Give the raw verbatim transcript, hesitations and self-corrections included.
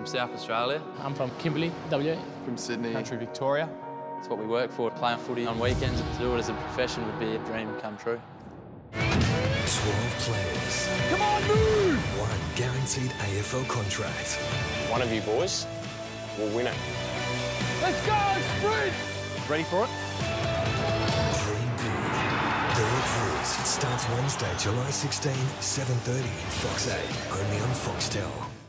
from South Australia. I'm from Kimberley, W A. From Sydney. Country Victoria. It's what we work for. Playing footy on weekends, to do it as a profession would be a dream come true. twelve players. Come on, move! One guaranteed A F L contract. One of you boys will win it. Let's go, sprint! Ready for it? Dream big. The Recruits starts Wednesday, July sixteenth, seven thirty, Fox eight, only on Foxtel.